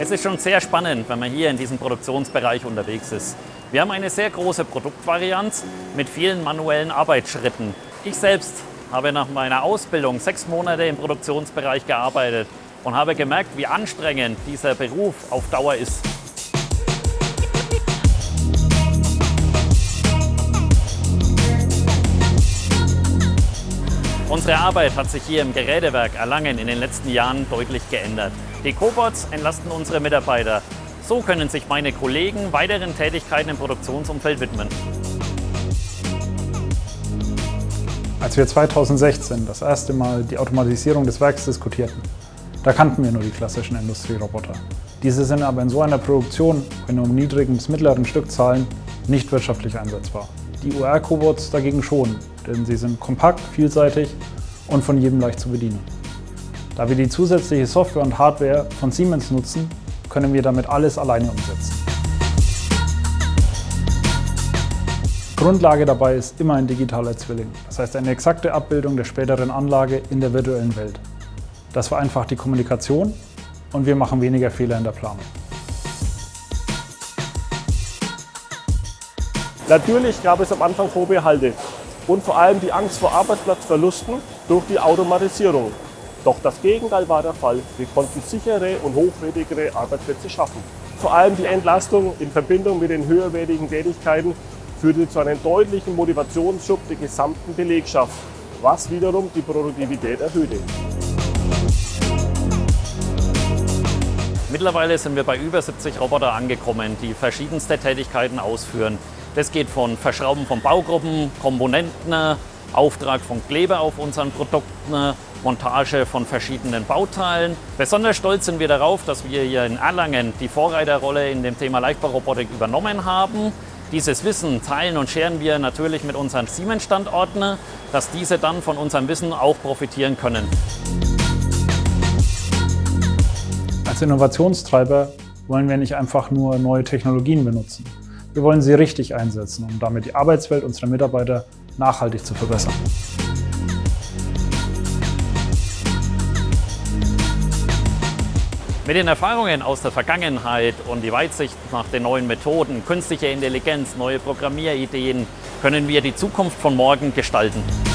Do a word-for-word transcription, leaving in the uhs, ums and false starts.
Es ist schon sehr spannend, wenn man hier in diesem Produktionsbereich unterwegs ist. Wir haben eine sehr große Produktvarianz mit vielen manuellen Arbeitsschritten. Ich selbst habe nach meiner Ausbildung sechs Monate im Produktionsbereich gearbeitet und habe gemerkt, wie anstrengend dieser Beruf auf Dauer ist. Unsere Arbeit hat sich hier im Gerätewerk Erlangen in den letzten Jahren deutlich geändert. Die Cobots entlasten unsere Mitarbeiter. So können sich meine Kollegen weiteren Tätigkeiten im Produktionsumfeld widmen. Als wir zweitausendsechzehn das erste Mal die Automatisierung des Werks diskutierten, da kannten wir nur die klassischen Industrieroboter. Diese sind aber in so einer Produktion, in nur niedrigen bis mittleren Stückzahlen, nicht wirtschaftlich einsetzbar. Die U R-Cobots dagegen schon, denn sie sind kompakt, vielseitig und von jedem leicht zu bedienen. Da wir die zusätzliche Software und Hardware von Siemens nutzen, können wir damit alles alleine umsetzen. Grundlage dabei ist immer ein digitaler Zwilling, das heißt eine exakte Abbildung der späteren Anlage in der virtuellen Welt. Das vereinfacht die Kommunikation und wir machen weniger Fehler in der Planung. Natürlich gab es am Anfang Vorbehalte und vor allem die Angst vor Arbeitsplatzverlusten durch die Automatisierung. Doch das Gegenteil war der Fall. Wir konnten sichere und hochwertigere Arbeitsplätze schaffen. Vor allem die Entlastung in Verbindung mit den höherwertigen Tätigkeiten führte zu einem deutlichen Motivationsschub der gesamten Belegschaft, was wiederum die Produktivität erhöhte. Mittlerweile sind wir bei über siebzig Roboter angekommen, die verschiedenste Tätigkeiten ausführen. Das geht von Verschrauben von Baugruppen, Komponenten, Auftrag von Kleber auf unseren Produkten, Montage von verschiedenen Bauteilen. Besonders stolz sind wir darauf, dass wir hier in Erlangen die Vorreiterrolle in dem Thema Leichtbaurobotik übernommen haben. Dieses Wissen teilen und scheren wir natürlich mit unseren Siemens-Standorten, dass diese dann von unserem Wissen auch profitieren können. Als Innovationstreiber wollen wir nicht einfach nur neue Technologien benutzen. Wir wollen sie richtig einsetzen, um damit die Arbeitswelt unserer Mitarbeiter nachhaltig zu verbessern. Mit den Erfahrungen aus der Vergangenheit und die Weitsicht nach den neuen Methoden, künstliche Intelligenz, neue Programmierideen, können wir die Zukunft von morgen gestalten.